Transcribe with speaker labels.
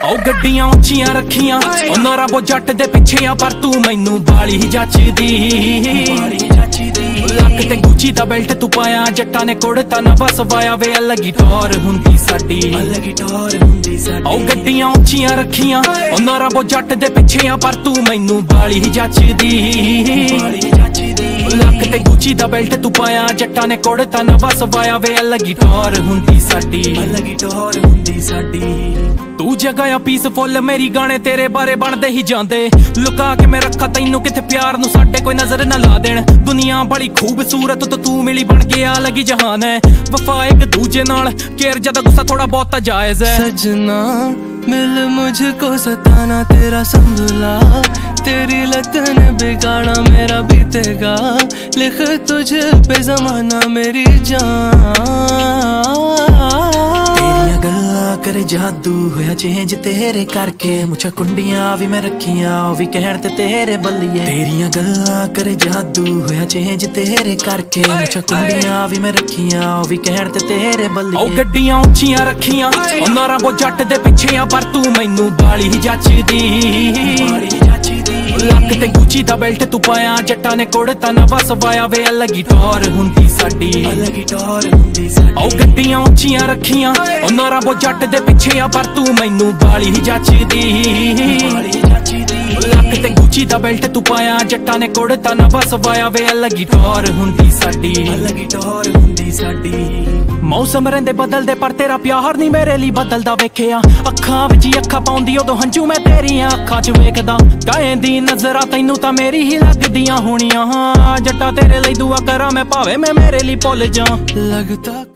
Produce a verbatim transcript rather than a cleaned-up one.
Speaker 1: ਉਹ ਗੱਡੀਆਂ ਉੱਚੀਆਂ ਰੱਖੀਆਂ ਉਹਨਾਂ ਰੱਬੋ ਜੱਟ ਦੇ ਪਿੱਛੇ ਆ ਪਰ ਤੂੰ ਮੈਨੂੰ ਬਾਲੀ ਜੱਚਦੀ ਲੱਕ ਤੇ ਗੁੱਚੀ ਦਾ ਬੈਲਟ ਤੂੰ ਪਾਇਆ ਜੱਟਾਂ ਨੇ ਕੁੜਤਾ ਨਾ ਬਸ ਵਾਇਆ ਵੇ ਅਲੱਗੀ ਟੌਰ ਹੁੰਦੀ ਸਾਡੀ ਅਲੱਗੀ ਟੌਰ ਹੁੰਦੀ ਸਾਡੀ ਉਹ ਗੱਡੀਆਂ ਉੱਚੀਆਂ ਰੱਖੀਆਂ ਉਹਨਾਂ ਰੱਬੋ ਜੱਟ ਦੇ ਪਿੱਛੇ ਆ ਪਰ ਤੂੰ ਮੈਨੂੰ ਬਾਲੀ ਜੱਚਦੀ ਲੱਕ ਤੇ ਗੁੱਚੀ ਦਾ ਬੈਲਟ ਤੂੰ ਪਾਇਆ ਜੱਟਾਂ ਨੇ ਕੁੜਤਾ ਨਾ ਬਸ ਵਾਇਆ ਵੇ ਅਲੱਗੀ ਟੌਰ ਹੁੰਦੀ ਸਾਡੀ ਅਲੱਗੀ ਟੌਰ ਹੁੰਦੀ ਸਾਡੀ ਤੂੰ ਜਗ੍ਹਾ ਆ ਪੀਸਫੁੱਲ ਮੇਰੀ ਗਾਣੇ ਤੇਰੇ ਬਾਰੇ ਬਣਦੇ ਹੀ ਜਾਂਦੇ ਲੁਕਾ ਕੇ ਮੈਂ ਰੱਖਾ ਤੈਨੂੰ ਕਿਥੇ ਪਿਆਰ ਨੂੰ ਸਾਡੇ ਕੋਈ ਨਜ਼ਰ ਨਾ ਲਾ ਦੇਣ ਦੁਨੀਆ ਬੜੀ ਖੂਬਸੂਰਤ ਤੇ ਤੂੰ ਮਿਲੀ ਬਣ ਗਿਆ ਅਲੱਗੀ ਜਹਾਨ ਹੈ ਵਫਾ ਇੱਕ ਦੂਜੇ ਨਾਲ ਕੇਰ ਜਦਾ ਗੁੱਸਾ ਥੋੜਾ ਬਹੁਤਾ ਜਾਇਜ਼ ਹੈ सजना मिल मुझको सताना तेरा संभला तेरी लत ने बिगाड़ा मेरा बीतेगा लिख तुझ पे जमाना मेरी जान करे जादू होया चेंज तेरे करके मुझे कुंडियां भी मैं रखियां ओ भी कहण ते तेरे बल्लिए तेरियां गल्लां करे जादू होया चेंज तेरे करके मुझे कुंडियां भी मैं रखियां ओ भी कहण ते तेरे बल्लिए ओ गड्डियां ਉੱਚੀਆਂ ਰੱਖੀਆਂ ਉਹਨਾਂ ਰੱਬੋ ਜੱਟ ਦੇ ਪਿੱਛੇ ਆ ਪਰ ਤੂੰ ਮੈਨੂੰ ਬਾਲੀ ਜੱਚਦੀ ਲੱਕ ਤੇ ਗੁੱਚੀ ਦਾ ਬੈਲਟ ਤੂੰ ਪਾਇਆ ਜੱਟਾਂ ਨੇ ਕੁੜਤਾ ਨਾ ਬਸ ਵਾਇਆ ਵੇ ਅਲੱਗੀ ਟੌਰ ਹੁੰਦੀ ਸਾਡੀ ਅਲੱਗੀ ਟੌਰ ਹੁੰਦੀ ਸਾਡੀ ਉਹ ਗੱਡੀਆਂ ਉੱਚੀਆਂ ਰੱਖੀਆਂ ਉਹਨਾਂ ਰੱਬੋ ਜੱਟ ਦੇ ਪਿੱਛੇ ਆ ਪਰ ਤੂੰ ਮੈਨੂੰ ਬਾਲੀ ਜੱਚਦੀ ਲੱਕ ਤੇ ਗੁੱਚੀ ਦਾ ਬੈਲਟ ਤੂੰ ਪਾਇਆ ਜੱਟਾਂ ਨੇ ਕੁੜਤਾ ਨਾ ਬਸ ਵਾਇਆ ਵੇ ਅਲੱਗੀ ਟੌਰ ਹੁੰਦੀ ਸਾਡੀ ਅਲੱਗੀ ਟੌਰ ਹੁੰਦੀ ਸਾਡੀ ਮੌਸਮ ਰਹਿੰਦੇ ਬਦਲਦੇ ਪਰ ਤੇਰਾ ਪਿਆਰ ਨਹੀਂ ਮੇਰੇ ਲਈ ਬਦਲਦਾ ਵੇਖਿਆ ਅੱਖਾਂ ਵਿੱਚ ਹੀ ਅੱਖਾਂ ਪਾਉਂਦੀ ਉਦੋਂ ਹੰਝੂ ਮੈਂ ਤੇਰੀਆਂ ਅੱਖਾਂ 'ਚ ਵੇਖਦਾ ਕਾਏ ਦੀ ਨਜ਼ਰਾਂ ਤੈਨੂੰ ਤਾਂ ਮੇਰੀ ਹੀ ਲੱਗਦੀਆਂ ਹੋਣੀਆਂ ਜੱਟਾ ਤੇਰੇ ਲਈ ਦੁਆ ਕਰਾਂ ਮੈਂ ਭਾਵੇਂ ਮੈਂ ਮੇਰੇ ਲਈ ਭੁੱਲ ਜਾ ਲੱਗਦਾ